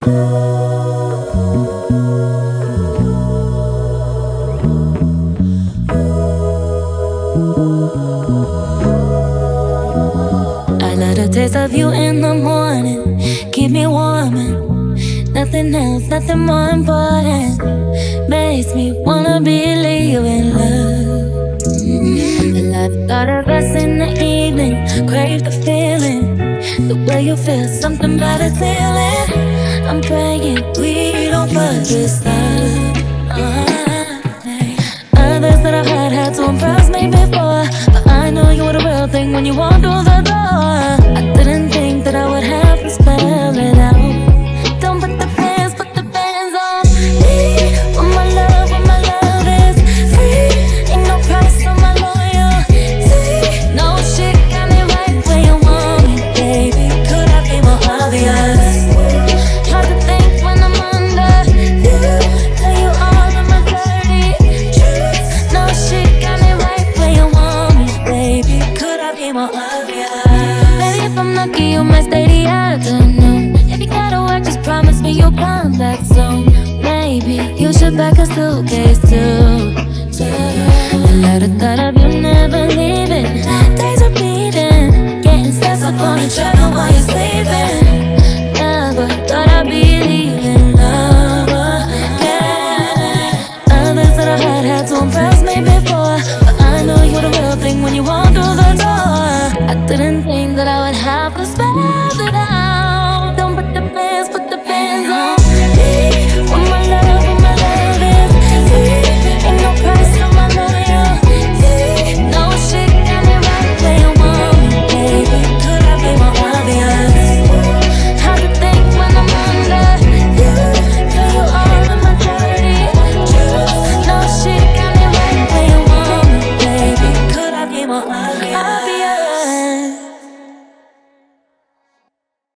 I love the taste of you in the morning, keep me warming. Nothing else, nothing more important makes me wanna believe in love. The life got of us in the evening, crave the feeling, the way you feel, something about a feeling. I'm praying we don't fuck this up. Others that I've had to impress me before, but I know you were the real thing when you walked through the door. I didn't think that I would have to spell it out. Don't put the bands on me. When my love is free, ain't no price on my loyalty. No shit got me right where you want me, baby. Could I be more obvious? Hard to think when I'm under you, tell you all of my dirty truths. No shit got me right where you want me, baby. Could I be more obvious? Maybe if I'm lucky, you might stay the afternoon. If you gotta work, just promise me you'll come back soon. Maybe you should pack a suitcase too.